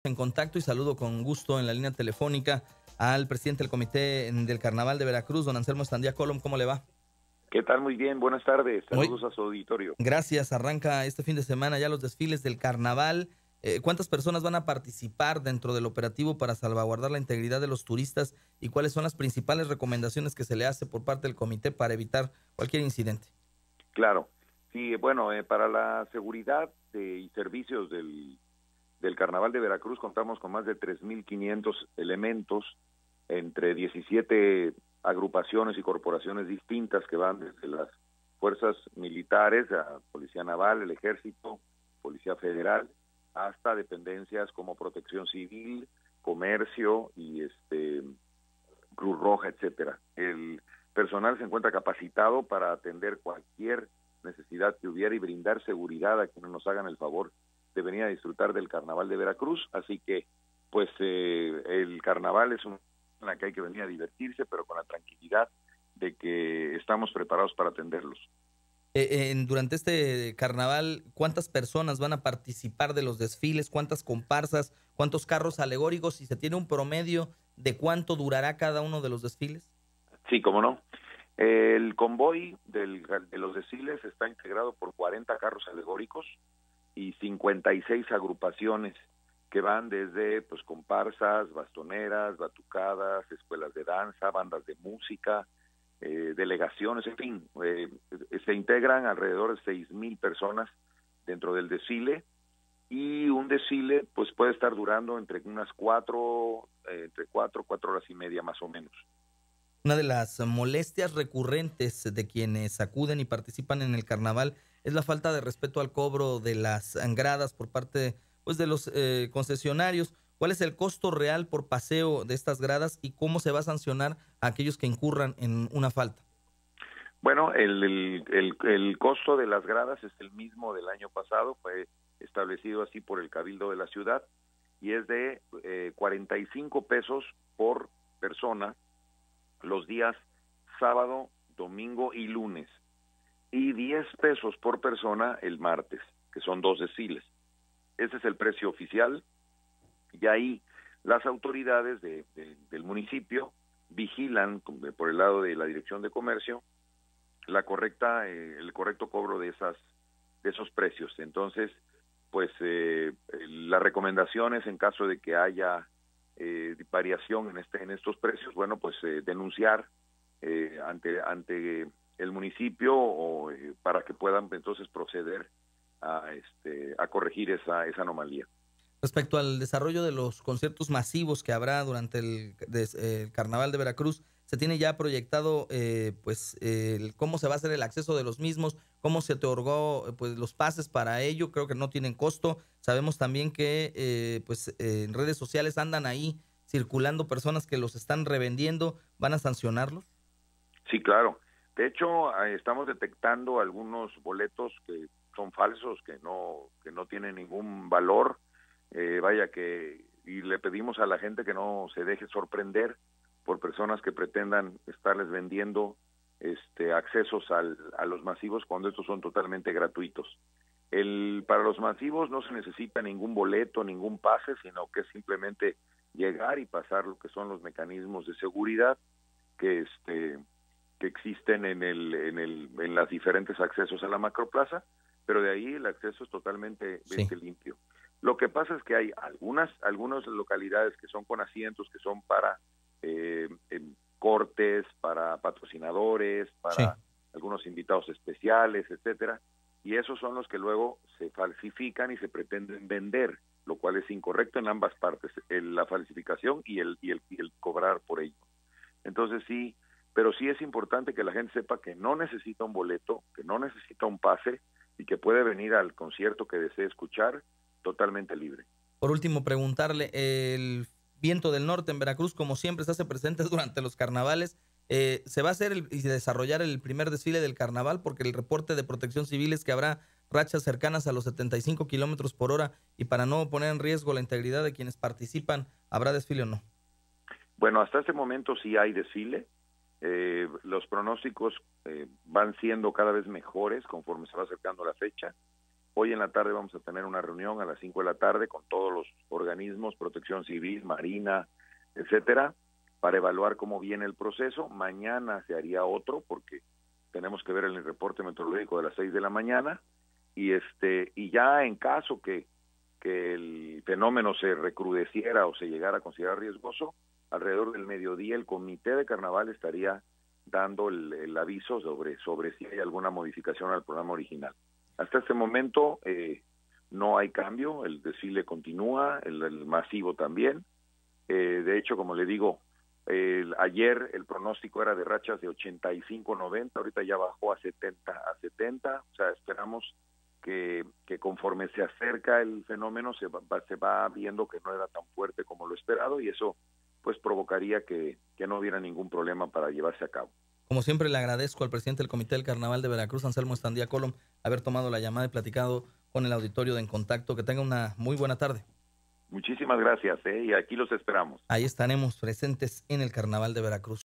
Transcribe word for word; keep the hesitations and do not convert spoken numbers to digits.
En contacto y saludo con gusto en la línea telefónica al presidente del Comité del Carnaval de Veracruz, don Anselmo Estandía Colom. ¿Cómo le va? ¿Qué tal? Muy bien, buenas tardes. Muy Saludos a su auditorio. gracias. Arranca este fin de semana ya los desfiles del carnaval. Eh, ¿Cuántas personas van a participar dentro del operativo para salvaguardar la integridad de los turistas y cuáles son las principales recomendaciones que se le hace por parte del comité para evitar cualquier incidente? Claro, sí, bueno, eh, para la seguridad de, y servicios del, del Carnaval de Veracruz contamos con más de tres mil quinientos elementos entre diecisiete agrupaciones y corporaciones distintas que van desde las fuerzas militares, a Policía Naval, el Ejército, Policía Federal, hasta dependencias como Protección Civil, Comercio y este Cruz Roja, etcétera. El personal se encuentra capacitado para atender cualquier necesidad que hubiera y brindar seguridad a quienes nos hagan el favor de venir a disfrutar del Carnaval de Veracruz. Así que, pues, eh, el Carnaval es una en la que hay que venir a divertirse, pero con la tranquilidad de que estamos preparados para atenderlos. Eh, en, durante este carnaval, ¿cuántas personas van a participar de los desfiles? ¿Cuántas comparsas? ¿Cuántos carros alegóricos? ¿Y se tiene un promedio de cuánto durará cada uno de los desfiles? Sí, cómo no. El convoy del, de los desfiles está integrado por cuarenta carros alegóricos y cincuenta y seis agrupaciones que van desde pues comparsas, bastoneras, batucadas, escuelas de danza, bandas de música, eh, delegaciones, en fin, eh, se integran alrededor de seis mil personas dentro del desfile y un desfile pues puede estar durando entre unas cuatro, eh, entre cuatro, cuatro horas y media más o menos. Una de las molestias recurrentes de quienes acuden y participan en el carnaval es la falta de respeto al cobro de las gradas por parte pues, de los eh, concesionarios. ¿Cuál es el costo real por paseo de estas gradas y cómo se va a sancionar a aquellos que incurran en una falta? Bueno, el, el, el, el costo de las gradas es el mismo del año pasado, fue establecido así por el Cabildo de la ciudad y es de eh, cuarenta y cinco pesos por persona los días sábado, domingo y lunes, y diez pesos por persona el martes, que son dos desfiles. Ese es el precio oficial, y ahí las autoridades de, de, del municipio vigilan por el lado de la Dirección de Comercio la correcta, eh, el correcto cobro de esas, de esos precios. Entonces, pues eh, las recomendaciones en caso de que haya Eh, variación en este en estos precios, bueno, pues eh, denunciar eh, ante ante el municipio o eh, para que puedan entonces proceder a este a corregir esa esa anomalía. Respecto al desarrollo de los conciertos masivos que habrá durante el, des, eh, el Carnaval de Veracruz, ¿se tiene ya proyectado eh, pues eh, el, cómo se va a hacer el acceso de los mismos? ¿Cómo se otorgó pues los pases para ello? Creo que no tienen costo. Sabemos también que eh, pues eh, en redes sociales andan ahí circulando personas que los están revendiendo. ¿Van a sancionarlos? Sí, claro. De hecho, eh, estamos detectando algunos boletos que son falsos, que no que no tienen ningún valor. Eh, vaya que y le pedimos a la gente que no se deje sorprender por personas que pretendan estarles vendiendo este accesos al, a los masivos cuando estos son totalmente gratuitos. El para los masivos no se necesita ningún boleto, ningún pase, sino que es simplemente llegar y pasar lo que son los mecanismos de seguridad que este que existen en el en el en las diferentes accesos a la macroplaza, pero de ahí el acceso es totalmente Sí. limpio. Lo que pasa es que hay algunas algunas localidades que son con asientos que son para eh, cortes, para patrocinadores, Sí. para algunos invitados especiales, etcétera, y esos son los que luego se falsifican y se pretenden vender, lo cual es incorrecto en ambas partes, el, la falsificación y el, y el y el cobrar por ello. Entonces sí, pero sí es importante que la gente sepa que no necesita un boleto, que no necesita un pase y que puede venir al concierto que desee escuchar totalmente libre. Por último, preguntarle, el viento del norte en Veracruz, como siempre, se hace presente durante los carnavales. Eh, ¿Se va a hacer el, y desarrollar el primer desfile del carnaval? Porque el reporte de Protección Civil es que habrá rachas cercanas a los setenta y cinco kilómetros por hora y para no poner en riesgo la integridad de quienes participan, ¿habrá desfile o no? Bueno, hasta este momento sí hay desfile. Eh, los pronósticos eh, van siendo cada vez mejores conforme se va acercando la fecha Hoy en la tarde vamos a tener una reunión a las cinco de la tarde con todos los organismos, Protección Civil, Marina, etcétera, para evaluar cómo viene el proceso. Mañana se haría otro porque tenemos que ver el reporte meteorológico de las seis de la mañana y este y ya en caso que, que el fenómeno se recrudeciera o se llegara a considerar riesgoso, alrededor del mediodía el comité de carnaval estaría dando el, el aviso sobre, sobre si hay alguna modificación al programa original. Hasta este momento eh, no hay cambio, el desfile continúa, el, el masivo también. Eh, de hecho, como le digo, el, ayer el pronóstico era de rachas de ochenta y cinco, noventa, ahorita ya bajó a setenta, a setenta, o sea, esperamos que, que conforme se acerca el fenómeno se va, se va viendo que no era tan fuerte como lo esperado y eso pues provocaría que, que no hubiera ningún problema para llevarse a cabo. Como siempre, le agradezco al presidente del Comité del Carnaval de Veracruz, Anselmo Estandía Colom, haber tomado la llamada y platicado con el auditorio de En Contacto. Que tenga una muy buena tarde. Muchísimas gracias, ¿eh? Y aquí los esperamos. Ahí estaremos presentes en el Carnaval de Veracruz.